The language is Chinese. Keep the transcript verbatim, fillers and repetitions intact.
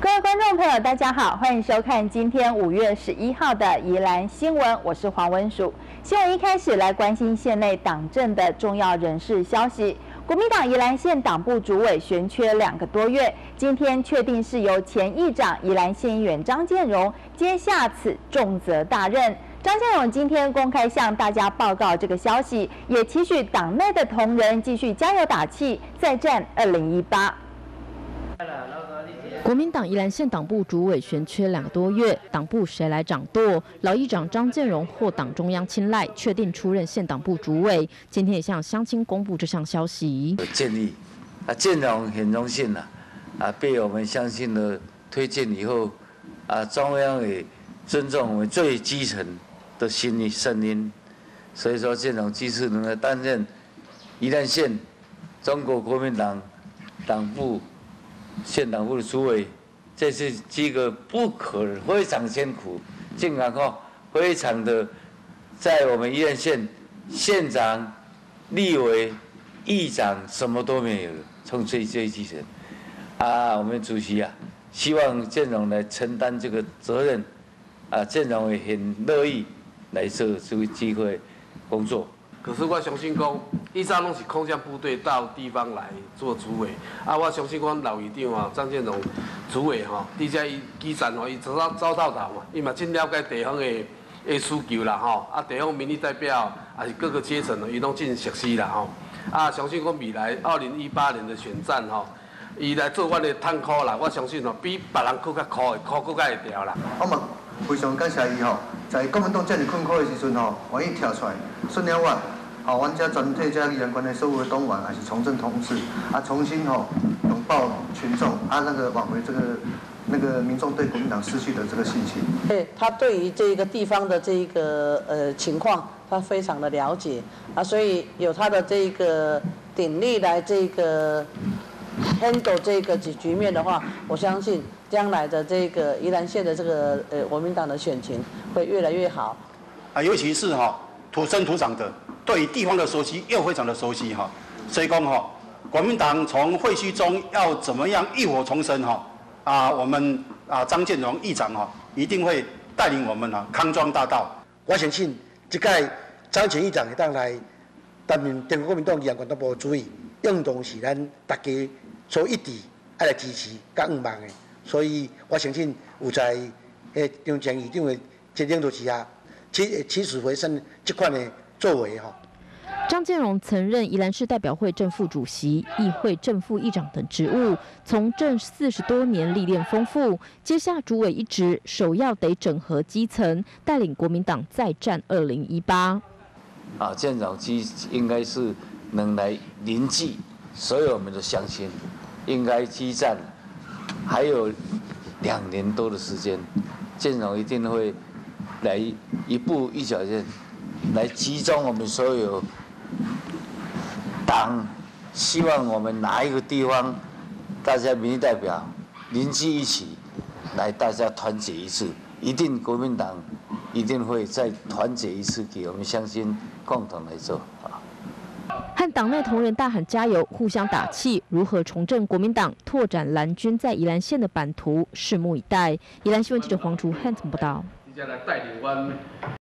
各位观众朋友，大家好，欢迎收看今天五月十一号的宜兰新闻，我是黄文淑。新闻一开始来关心县内党政的重要人事消息。国民党宜兰县党部主委悬缺两个多月，今天确定是由前议长宜兰县议员张建荣接下此重责大任。张建荣今天公开向大家报告这个消息，也期许党内的同仁继续加油打气，再战二零一八。 国民党宜兰县党部主委悬缺两个多月，党部谁来掌舵？老议长张建荣获党中央青睐，确定出任县党部主委。今天也向乡亲公布这项消息。 建议啊，建荣很荣幸呐，啊，被我们乡亲的推荐以后，啊，中央也尊重我们最基层的心意声音，所以说建荣这次能够担任宜兰县中国国民党党部。县党部的主委，这是这个不可非常艰苦，竟然哈非常的，在我们宜兰县县长、立委、议长什么都没有，从最最基层啊，我们主席啊，希望建荣来承担这个责任啊，建荣也很乐意来做这个机会工作。 可是我相信讲，以前拢是空降部队到地方来做主委，啊，我相信讲老议长啊，张建荣主委吼，伫遮伊基层吼，伊走到走到头嘛，伊嘛真了解地方的的需求啦吼，啊，地方民意代表也是各个阶层的，伊拢真熟悉啦吼，啊，相信讲未来二零一八年的选战吼，伊来做阮的探苦啦，我相信吼，比别人更较苦的，苦更较会调啦。 我嘛非常感谢伊吼，在国民党遮尔困苦的时阵吼，愿意跳出来，顺了我。好，阮遮全体遮宜兰县的所有的党员还是从政同志啊，重新吼拥抱群众啊，那个挽回这个那个民众对国民党失去的这个信心。 对，他对于这个地方的这个呃情况，他非常的了解啊，所以有他的这个鼎力来这个 handle 这个局局面的话，我相信将来的这个宜兰县的这个呃国民党的选情会越来越好。 啊，尤其是哈土生土长的。对于地方的熟悉又非常的熟悉哈，所以讲哈，国民党从废墟中要怎么样浴火重生哈啊，我们啊张建荣议长哈一定会带领我们啊康庄大道。 我相信这届张前议长会当来担任中国国民党宜兰县党部主委，运动是咱大家所一致爱来支持、甲愿望的，所以我相信有在诶张前议长的这领导之下，起起死回生这款的作为哈。 张建荣曾任宜兰市代表会正副主席、议会正副议长等职务，从政四十多年，历练丰富。接下主委一职，首要得整合基层，带领国民党再战二零一八。 啊，建荣基应该是能来凝聚所有我们的乡亲，应该激战，还有两年多的时间，建荣一定会来一步一脚印，来集中我们所有。党希望我们哪一个地方，大家民意代表凝聚一起，来大家团结一次，一定国民党一定会再团结一次，给我们乡亲共同来做啊。 和党内同仁大喊加油，互相打气，如何重振国民党，拓展蓝军在宜兰县的版图，拭目以待。宜兰新闻记者黄竹汉报道。